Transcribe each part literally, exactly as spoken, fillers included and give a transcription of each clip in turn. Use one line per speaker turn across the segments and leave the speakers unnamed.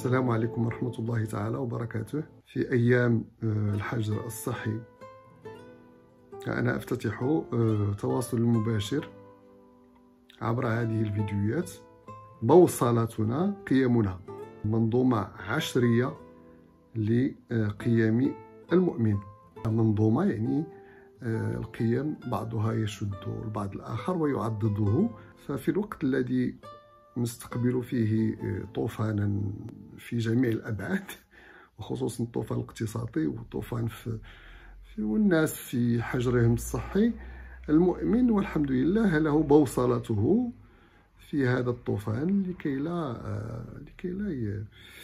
السلام عليكم ورحمة الله تعالى وبركاته. في أيام الحجر الصحي أنا أفتتح تواصل مباشر عبر هذه الفيديوهات. بوصلتنا قيمنا، منظومة عشرية لقيم المؤمن. منظومة يعني القيم بعضها يشد البعض الآخر ويعضده. ففي الوقت الذي نستقبل فيه طوفانا في جميع الأبعاد، وخصوصا الطوفان الاقتصادي والطوفان في, في والناس في حجرهم الصحي، المؤمن والحمد لله له بوصلته في هذا الطوفان لكي لا لكي لا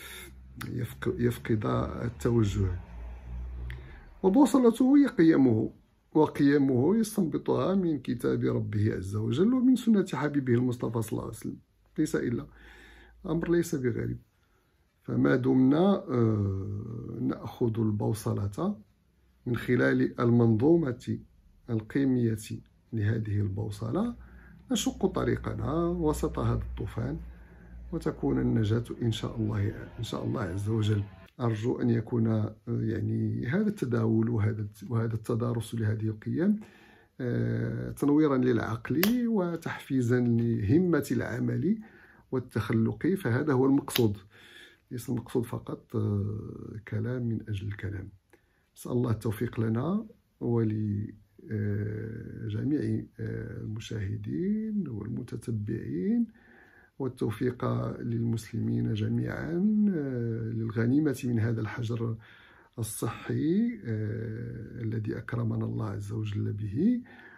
يفقد التوجه. وبوصلته هي قيمه، وقيمه يستنبطها من كتاب ربه عز وجل ومن سنة حبيبه المصطفى صلى الله عليه وسلم. ليس إلا أمر ليس بغريب. فما دمنا نأخذ البوصلة من خلال المنظومة القيمية لهذه البوصلة، نشق طريقنا وسط هذا الطوفان وتكون النجاة إن شاء الله إن شاء الله عز وجل. أرجو أن يكون يعني هذا التداول وهذا وهذا التدارس لهذه القيم تنويرا للعقل وتحفيزا لهمة العمل والتخلق. فهذا هو المقصود، ليس المقصود فقط كلام من أجل الكلام. نسأل الله التوفيق لنا ولجميع المشاهدين والمتتبعين، والتوفيق للمسلمين جميعا للغنيمة من هذا الحجر الصحي الذي أكرمنا الله عز وجل به،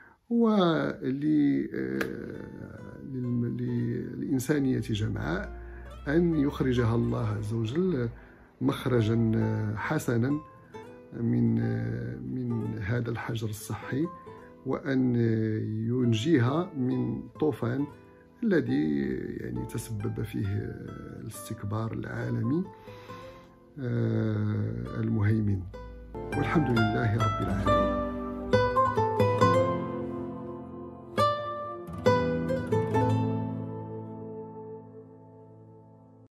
وللإنسانية جمعاء أن يخرجها الله عز وجل مخرجا حسنا من من هذا الحجر الصحي، وأن ينجيها من طوفان الذي يعني تسبب فيه الاستكبار العالمي المهيمن. والحمد لله رب العالمين.